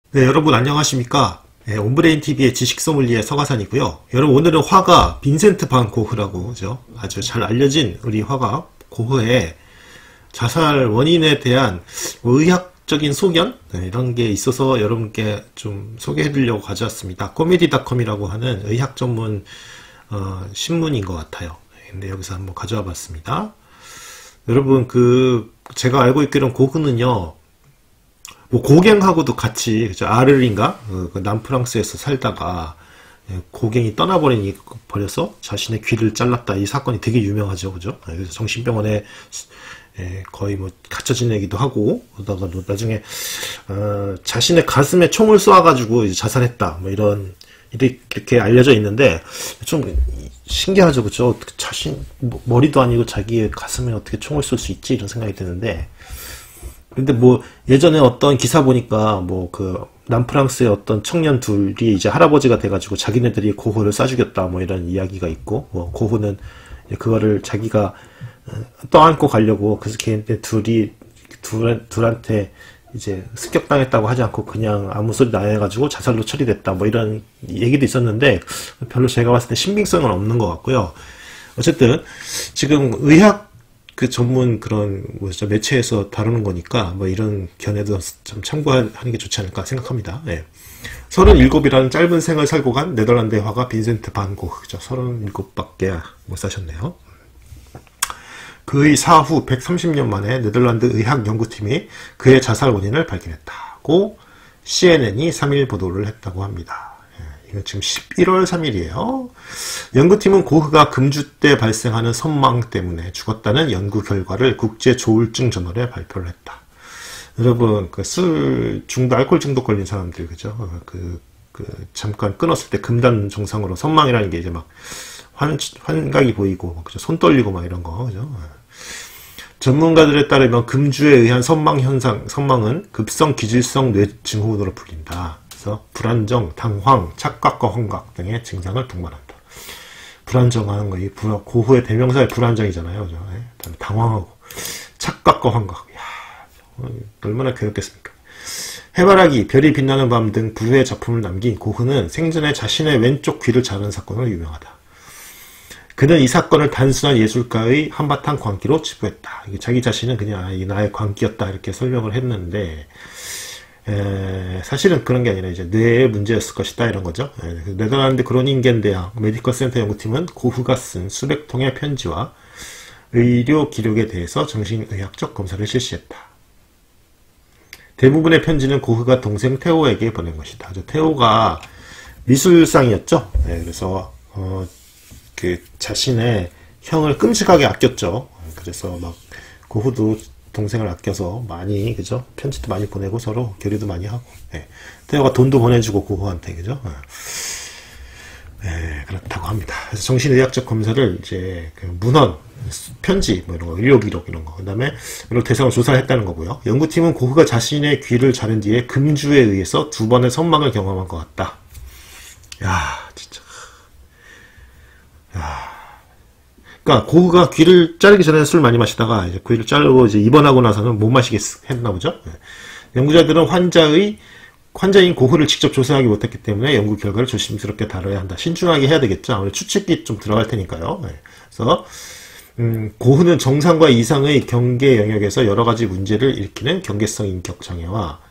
네, 여러분 안녕하십니까? 네, 온브레인TV의 지식소믈리에 서가산이고요. 여러분 오늘은 화가 빈센트 반 고흐라고 그죠? 아주 잘 알려진 우리 화가 고흐의 자살 원인에 대한 의학적인 소견 이런 게 있어서 여러분께 좀 소개해 드리려고 가져왔습니다. 코미디닷컴이라고 하는 의학 전문 신문인 것 같아요. 근데 여기서 한번 가져와 봤습니다. 여러분 제가 알고 있기로는 고흐는요, 뭐 고갱하고도 같이 그죠? 아르린가 남프랑스에서 살다가 고갱이 버려서 자신의 귀를 잘랐다, 이 사건이 되게 유명하죠, 그죠? 그래서 정신병원에 거의 뭐 갇혀 지내기도 하고, 그러다가 나중에 자신의 가슴에 총을 쏘아가지고 이제 자살했다, 뭐 이렇게 알려져 있는데 좀 신기하죠, 그죠? 자신 머리도 아니고 자기의 가슴에 어떻게 총을 쏠 수 있지, 이런 생각이 드는데. 근데 뭐 예전에 어떤 기사 보니까 뭐 남프랑스의 어떤 청년 둘이 이제 할아버지가 돼가지고 자기네들이 고흐를 쏴 죽였다, 뭐 이런 이야기가 있고, 뭐 고흐는 그거를 자기가 떠안고 가려고 그래서 걔네 둘한테 이제 습격당했다고 하지 않고 그냥 아무 소리도 안 해가지고 자살로 처리됐다, 뭐 이런 얘기도 있었는데 별로 제가 봤을 때 신빙성은 없는 것 같고요. 어쨌든 지금 의학 전문 매체에서 다루는 거니까 뭐 이런 견해도 좀 참고하는 게 좋지 않을까 생각합니다. 네. 37이라는 짧은 생을 살고 간 네덜란드의 화가 빈센트 반 고흐죠. 37밖에 못 사셨네요. 그의 사후 130년 만에 네덜란드 의학연구팀이 그의 자살 원인을 발견했다고 CNN이 3일 보도를 했다고 합니다. 이건 지금 11월 3일이에요. 연구팀은 고흐가 금주 때 발생하는 선망 때문에 죽었다는 연구 결과를 국제 조울증 저널에 발표를 했다. 여러분, 술 중독, 알코올 중독 걸린 사람들, 그죠? 잠깐 끊었을 때 금단 정상으로 선망이라는 게 이제 막 환각이 보이고, 그죠? 손 떨리고 막 이런 거, 그죠? 전문가들에 따르면 금주에 의한 선망은 급성 기질성 뇌 증후군으로 불린다. 그래서 불안정, 당황, 착각과 환각 등의 증상을 동반한다. 불안정하는 거, 고흐의 대명사의 불안정이잖아요, 그죠? 당황하고 착각과 환각. 이야, 얼마나 괴롭겠습니까? 해바라기, 별이 빛나는 밤 등 부류의 작품을 남긴 고흐는 생전에 자신의 왼쪽 귀를 자른 사건으로 유명하다. 그는 이 사건을 단순한 예술가의 한바탕 광기로 치부했다. 자기 자신은 그냥 이 나의 광기였다, 이렇게 설명을 했는데, 사실은 그런 게 아니라 이제 뇌의 문제였을 것이다, 이런 거죠. 네덜란드 그로닝겐 대학 메디컬 센터 연구팀은 고흐가 쓴 수백 통의 편지와 의료 기록에 대해서 정신의학적 검사를 실시했다. 대부분의 편지는 고흐가 동생 테오에게 보낸 것이다. 테오가 미술상이었죠. 그래서 자신의 형을 끔찍하게 아꼈죠. 그래서 막 고흐도 동생을 아껴서 많이, 그죠? 편지도 많이 보내고 서로 교류도 많이 하고, 테오가 돈도 보내주고 고흐한테, 그죠? 그렇다고 합니다. 그래서 정신의학적 검사를 이제 문헌, 편지, 뭐 이런 거, 의료기록 이런 거, 그 다음에 이런 대상을 조사를 했다는 거고요. 연구팀은 고흐가 자신의 귀를 자른 뒤에 금주에 의해서 2번의 선망을 경험한 것 같다. 야, 진짜. 야. 그러니까 고흐가 귀를 자르기 전에 술 많이 마시다가 이제 귀를 자르고 이제 입원하고 나서는 못 마시게 했나 보죠. 연구자들은 환자인 고흐를 직접 조사하기 못했기 때문에 연구 결과를 조심스럽게 다뤄야 한다. 신중하게 해야 되겠죠. 아무래도 추측이 좀 들어갈 테니까요. 그래서 고흐는 정상과 이상의 경계 영역에서 여러 가지 문제를 일으키는 경계성 인격 장애와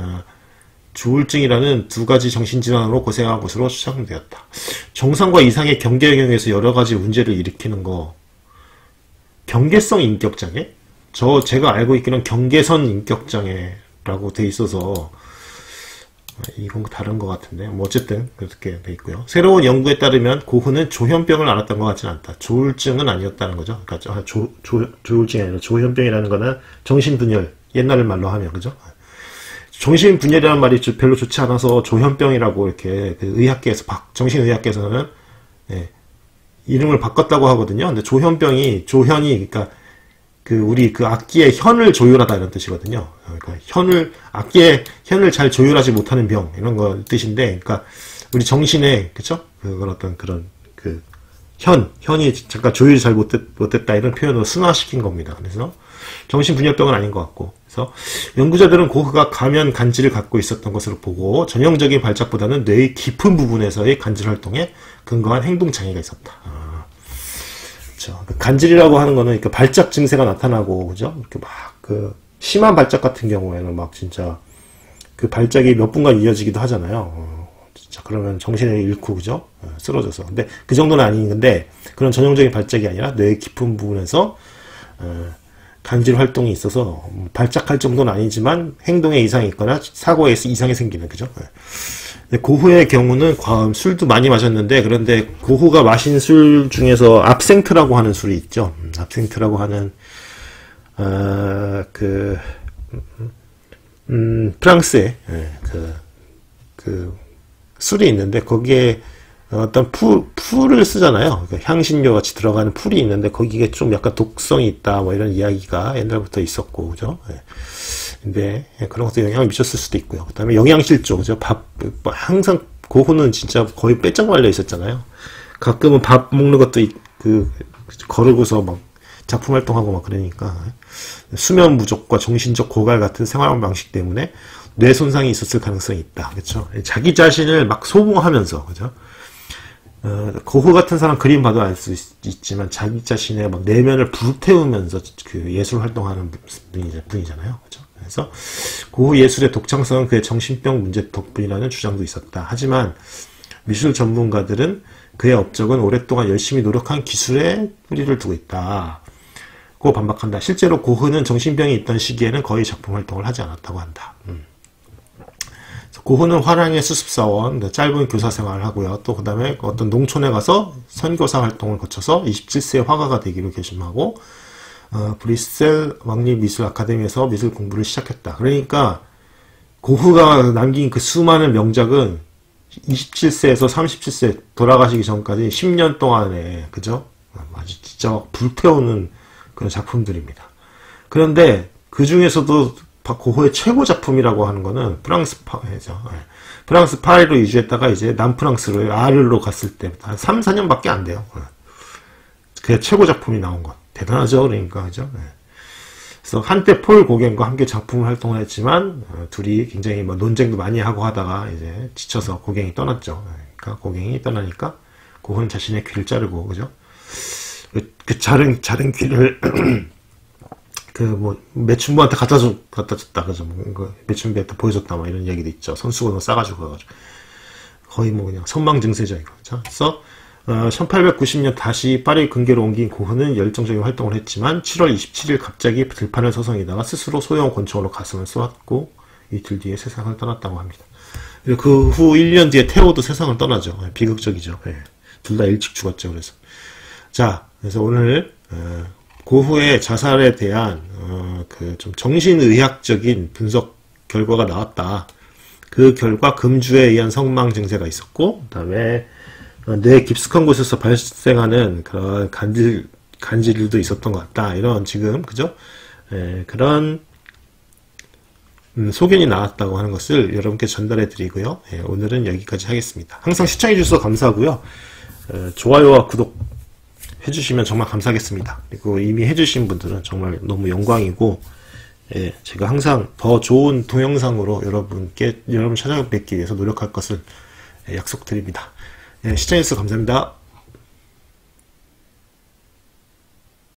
조울증이라는 두 가지 정신질환으로 고생한 것으로 추정되었다. 정상과 이상의 경계 영역에서 여러 가지 문제를 일으키는 거, 경계성 인격장애? 제가 알고 있기는 경계선 인격장애라고 돼 있어서 이건 다른 것 같은데, 뭐 어쨌든 그렇게 돼 있고요. 새로운 연구에 따르면 고흐는 조현병을 앓았던 것 같지는 않다. 조울증은 아니었다는 거죠. 그러니까 조울증이 아니라 조현병이라는 거는 정신분열, 옛날 말로 하면, 그죠? 정신분열이라는 말이 별로 좋지 않아서 조현병이라고 이렇게 의학계에서 정신의학계에서는 이름을 바꿨다고 하거든요. 근데 조현이 그러니까 우리 악기의 현을 조율하다, 이런 뜻이거든요. 그러니까 악기의 현을 잘 조율하지 못하는 병, 이런 거 뜻인데, 그러니까 우리 정신에, 그쵸? 그런 현이 잠깐 조율이 잘 못됐다, 이런 표현으로 승화시킨 겁니다. 그래서 정신분열병은 아닌 것 같고. 그래서 연구자들은 고흐가 가면 간질을 갖고 있었던 것으로 보고 전형적인 발작보다는 뇌의 깊은 부분에서의 간질 활동에 근거한 행동 장애가 있었다. 그렇죠. 간질이라고 하는 거는 그 발작 증세가 나타나고, 그죠? 이렇게 막 그 심한 발작 같은 경우에는 막 진짜 그 발작이 몇 분간 이어지기도 하잖아요. 진짜 그러면 정신을 잃고, 그죠? 쓰러져서. 근데 그 정도는 아닌데 그런 전형적인 발작이 아니라 뇌의 깊은 부분에서 간질 활동이 있어서 발작할 정도는 아니지만 행동에 이상이 있거나 사고에 이상이 생기는, 그죠? 고흐의 경우는 술도 많이 마셨는데, 그런데 고흐가 마신 술 중에서 압생트라고 하는 술이 있죠. 압생트라고 하는 프랑스에 술이 있는데 거기에 어떤 풀을 쓰잖아요. 향신료 같이 들어가는 풀이 있는데 거기에 좀 약간 독성이 있다, 뭐 이런 이야기가 옛날부터 있었고, 그죠? 근데 그런 것도 영향을 미쳤을 수도 있고요. 그 다음에 영양실조, 그죠? 항상 고흐는 진짜 거의 빼짝 말려 있었잖아요. 가끔은 밥 먹는 것도 거르고서 막 작품 활동하고 막 그러니까 수면 부족과 정신적 고갈 같은 생활 방식 때문에 뇌 손상이 있었을 가능성이 있다. 그렇죠? 자기 자신을 막 소모하면서, 그죠? 고흐 같은 사람 그림 봐도 알 수 있지만 자기 자신의 막 내면을 불태우면서 그 예술 활동하는 분이잖아요. 그죠? 그래서 고흐 예술의 독창성은 그의 정신병 문제 덕분이라는 주장도 있었다. 하지만 미술 전문가들은 그의 업적은 오랫동안 열심히 노력한 기술에 뿌리를 두고 있다 고 반박한다. 실제로 고흐는 정신병이 있던 시기에는 거의 작품 활동을 하지 않았다고 한다. 고흐는 화랑의 수습사원, 짧은 교사 생활을 하고요. 또 그 다음에 어떤 농촌에 가서 선교사 활동을 거쳐서 27세 화가가 되기로 결심하고 브뤼셀 왕립미술 아카데미에서 미술 공부를 시작했다. 그러니까 고흐가 남긴 그 수많은 명작은 27세에서 37세 돌아가시기 전까지 10년 동안에, 그죠? 아주 진짜 불태우는 그런 작품들입니다. 그런데 그 중에서도 고흐의 최고 작품이라고 하는 거는 프랑스 파리죠. 프랑스 파리로 이주했다가 이제 남프랑스로 아르로 갔을 때 한 3, 4년밖에 안 돼요. 그게 최고 작품이 나온 것. 대단하죠. 그러니까, 그죠? 그래서 한때 폴 고겐과 함께 작품 활동을 했지만 둘이 굉장히 뭐 논쟁도 많이 하고 하다가 이제 지쳐서 고갱이 떠났죠. 그러니까 고갱이 떠나니까 고흐는 자신의 귀를 자르고, 그죠? 그 자른 귀를 매춘부한테 갖다 줬다, 그죠? 매춘부한테 보여줬다, 뭐 이런 얘기도 있죠. 손수건을 싸가지고 가가지고. 거의 뭐 그냥 선망증세죠, 이거. 자, 그래서 1890년 다시 파리 근교로 옮긴 고흐는 열정적인 활동을 했지만 7월 27일 갑자기 들판을 서성이다가 스스로 소형 권총으로 가슴을 쏘았고 이틀 뒤에 세상을 떠났다고 합니다. 그 후 1년 뒤에 테오도 세상을 떠나죠. 비극적이죠. 둘 다 일찍 죽었죠. 그래서 오늘 고흐의 자살에 대한 좀 정신의학적인 분석 결과가 나왔다. 그 결과 금주에 의한 성망 증세가 있었고, 그 다음에 뇌 깊숙한 곳에서 발생하는 그런 간질도 있었던 것 같다. 이런 지금, 그죠? 그런 소견이 나왔다고 하는 것을 여러분께 전달해 드리고요. 오늘은 여기까지 하겠습니다. 항상 시청해 주셔서 감사하고요. 좋아요와 구독 해주시면 정말 감사하겠습니다. 그리고 이미 해주신 분들은 정말 너무 영광이고, 제가 항상 더 좋은 동영상으로 여러분 찾아뵙기 위해서 노력할 것을 약속드립니다. 시청해주셔서 감사합니다.